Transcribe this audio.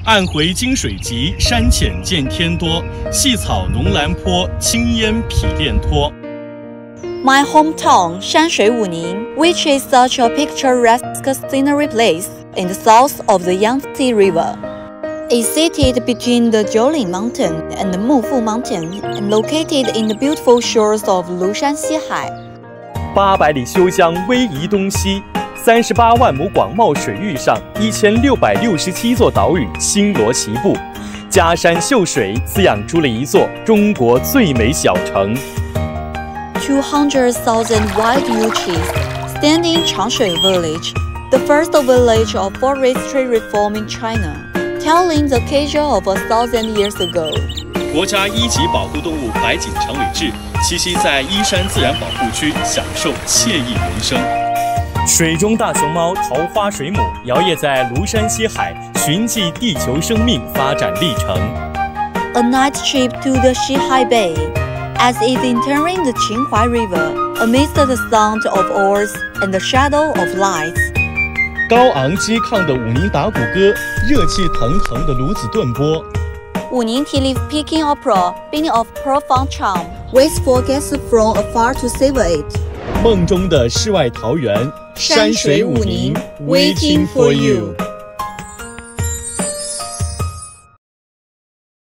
岸回金水急，山浅见天多。细草浓蓝坡，青烟匹练脱。 My hometown, Shanshui Wuning, which is such a picturesque scenery place in the south of the Yangtze River, is seated between the Jiuling Mountain and the Mufu Mountain and located in the beautiful shores of Lushan Xihai. 800里修江逶迤东西，38万亩广袤水域上，1667座岛屿星罗棋布，嘉山秀水滋养出了一座中国最美小城。 200,000 wild yew trees stand in Changshui Village, the first village of forestry reform in China, telling the occasion of 1,000 years ago. 国家一级保护动物白颈长尾雉栖息在依山自然保护区，享受惬意人生。 水中大熊猫桃花水母摇曳在庐山西海，寻迹地球生命发展历程。 A night trip to the Xihai Bay, as is entering the Qinhuai River, amidst the sound of oars and the shadow of lights. 高昂激亢的武宁打鼓歌，热气腾腾的卢子顿波。 Wuning Tea Leaf Picking Opera, being of profound charm, waits for guests from afar to savor it. 梦中的世外桃源，山水武宁 ，waiting for you。